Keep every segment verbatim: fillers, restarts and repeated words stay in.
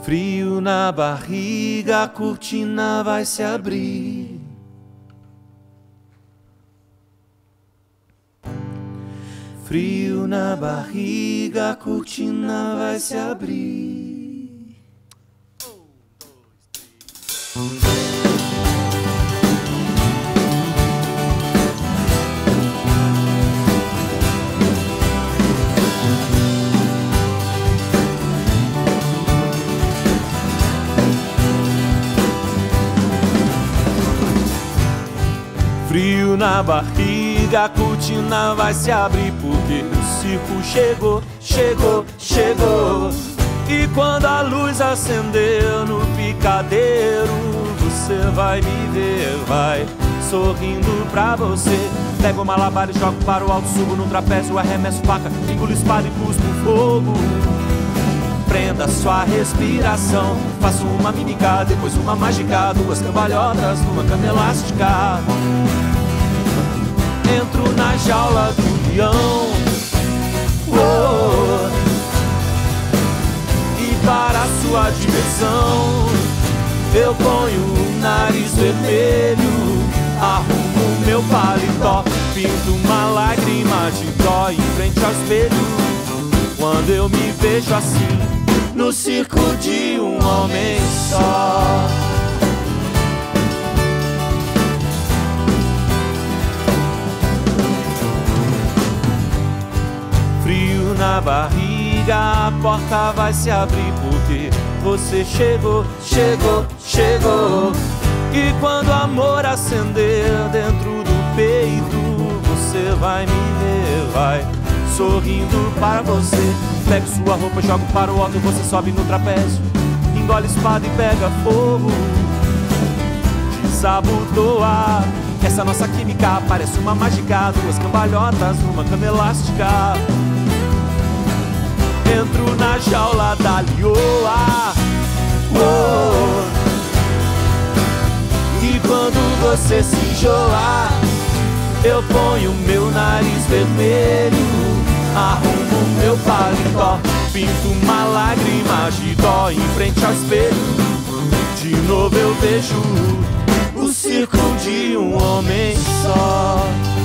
Frio na barriga, a cortina vai se abrir. Frio na barriga, a cortina vai se abrir. Frio na barriga, a cortina vai se abrir, porque o circo chegou, chegou, chegou. E quando a luz acendeu no picadeiro, você vai me ver, vai sorrindo pra você. Pego o malabar e jogo para o alto, subo no trapézio, arremesso faca, engulo espada e cuspo fogo. Prenda sua respiração, faço uma mímica, depois uma mágica, duas cambalhotas numa cama elástica. Entro na jaula do leão, oh, e para sua diversão eu ponho o nariz vermelho, arrumo meu paletó, pinto uma lágrima de dó em frente ao espelho. Quando eu me vejo assim, no circo de um homem só. Frio na barriga, a porta vai se abrir, porque você chegou, chegou, chegou. E quando o amor acender dentro do peito, você vai me ver, vai sorrindo para você. Pego sua roupa, jogo para o alto, você sobe no trapézio, engole espada e pega fogo. Desabotoa, essa nossa química parece uma mágica, duas cambalhotas numa cama elástica. Entro na jaula da lioa, oh, e quando você se enjoar, eu ponho meu nariz vermelho, arrumo meu paletó, pinto uma lágrima de dó em frente ao espelho. De novo eu vejo o circo de um homem só.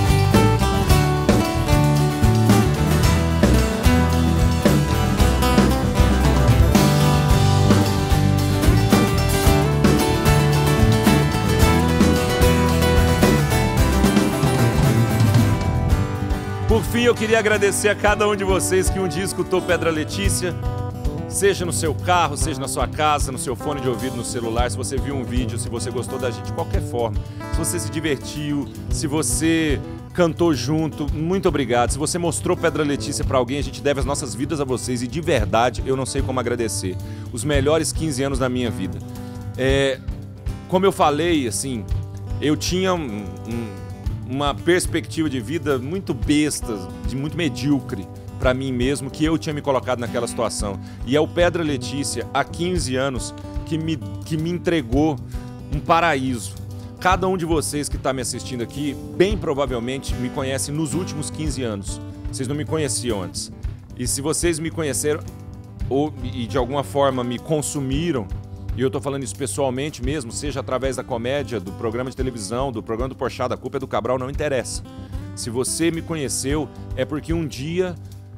Por fim, eu queria agradecer a cada um de vocês que um dia escutou Pedra Letícia, seja no seu carro, seja na sua casa, no seu fone de ouvido, no celular, se você viu um vídeo, se você gostou da gente de qualquer forma, se você se divertiu, se você cantou junto, muito obrigado. Se você mostrou Pedra Letícia para alguém, a gente deve as nossas vidas a vocês e de verdade eu não sei como agradecer. Os melhores quinze anos da minha vida. É, como eu falei, assim, eu tinha um, um uma perspectiva de vida muito besta, de muito medíocre para mim mesmo, que eu tinha me colocado naquela situação. E é o Pedra Letícia, há quinze anos, que me, que me entregou um paraíso. Cada um de vocês que está me assistindo aqui, bem provavelmente me conhece nos últimos quinze anos. Vocês não me conheciam antes. E se vocês me conheceram, ou e de alguma forma me consumiram, e eu tô falando isso pessoalmente mesmo, seja através da comédia, do programa de televisão, do programa do Porchat, A Culpa é do Cabral, não interessa. Se você me conheceu, é porque um dia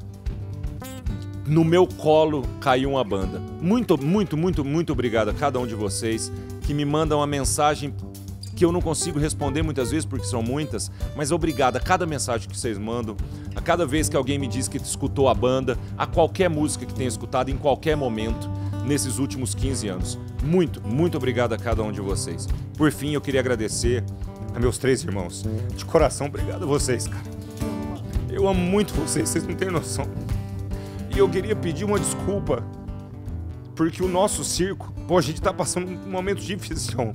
no meu colo caiu uma banda. Muito, muito, muito, muito obrigado a cada um de vocês que me mandam uma mensagem que eu não consigo responder muitas vezes, porque são muitas, mas obrigado a cada mensagem que vocês mandam, a cada vez que alguém me diz que escutou a banda, a qualquer música que tenha escutado em qualquer momento nesses últimos quinze anos. Muito, muito obrigado a cada um de vocês. Por fim, eu queria agradecer a meus três irmãos. De coração, obrigado a vocês, cara. Eu amo muito vocês, vocês não têm noção. E eu queria pedir uma desculpa, porque o nosso circo, pô, a gente tá passando um momento difícil.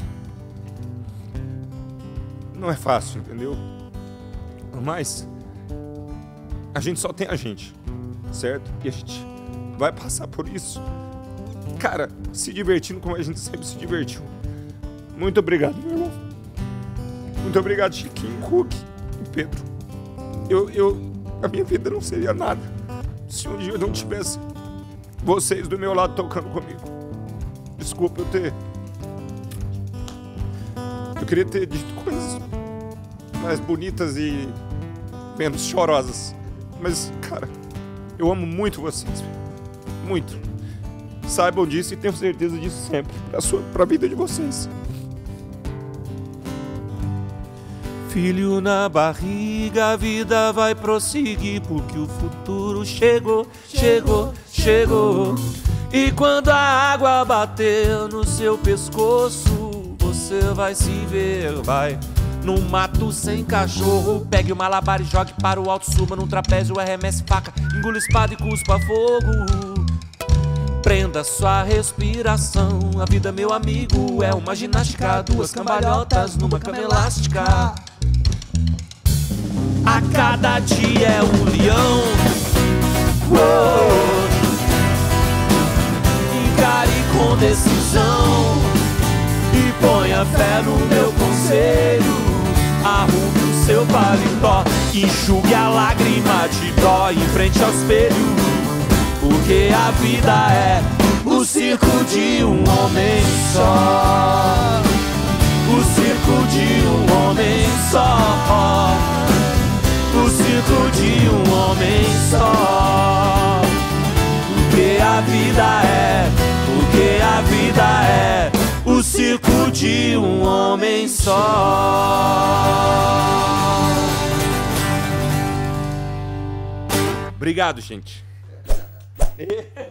Não é fácil, entendeu? Mas a gente só tem a gente, certo? E a gente vai passar por isso, cara, se divertindo como a gente sempre se divertiu. Muito obrigado, meu irmão. Muito obrigado, Chiquinho, Cook e Pedro. Eu, eu, a minha vida não seria nada se um dia eu não tivesse vocês do meu lado tocando comigo. Desculpa eu ter... Eu queria ter dito coisas mais bonitas e menos chorosas. Mas, cara, eu amo muito vocês. Muito. Saibam disso e tenham certeza disso sempre. Pra, sua, pra vida de vocês. Filho na barriga, a vida vai prosseguir, porque o futuro chegou, chegou, chegou. E quando a água bater no seu pescoço, você vai se ver, vai no mato sem cachorro. Pegue o malabar e jogue para o alto, suba num trapézio, arremesse faca, engula espada e cuspa fogo. Prenda sua respiração, a vida, meu amigo, é uma ginástica, duas cambalhotas numa cama elástica. A cada dia é um leão. Uou. Encare com decisão e ponha fé no meu conselho. Arrume o seu paletó, enxugue a lágrima de dó em frente ao espelho, porque a vida é o circo de um homem só. O circo de um homem só. O circo de um homem só. Porque a vida é, porque a vida é o circo de um homem só. Obrigado, gente.